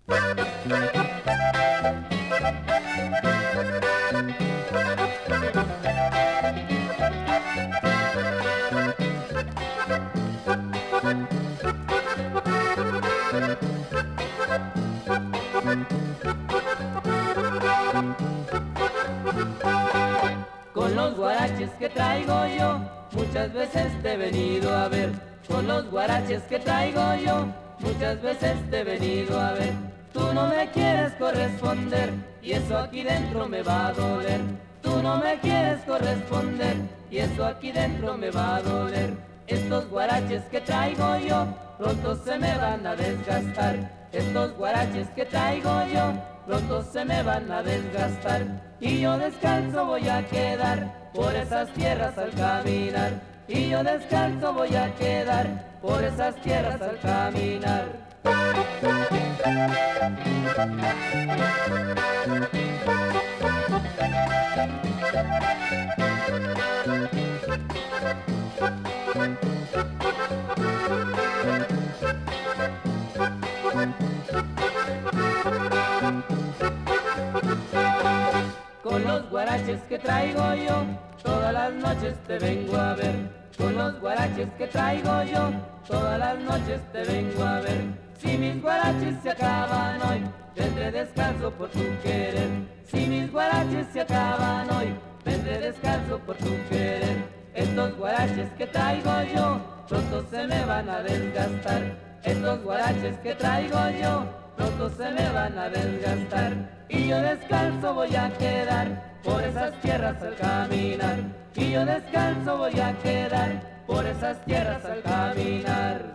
Con los guaraches que traigo yo, muchas veces te he venido a ver. Con los guaraches que traigo yo, muchas veces te he venido a ver. Tú no me quieres corresponder y eso aquí dentro me va a doler. Tú no me quieres corresponder y eso aquí dentro me va a doler. Estos guaraches que traigo yo, pronto se me van a desgastar. Estos guaraches que traigo yo, pronto se me van a desgastar. Y yo descalzo voy a quedar por esas tierras al caminar. Y yo descalzo voy a quedar por esas tierras al caminar. Con los guaraches que traigo yo, todas las noches te vengo a ver. Con los guaraches que traigo yo, todas las noches te vengo a ver. Si mis guaraches se acaban hoy, vendré descalzo por tu querer. Si mis guaraches se acaban hoy, vendré descalzo por tu querer. Estos guaraches que traigo yo, pronto se me van a desgastar. Estos guaraches que traigo yo, pronto se me van a desgastar. Y yo descalzo voy a quedar por esas tierras al caminar. Y yo descalzo voy a quedar por esas tierras al caminar.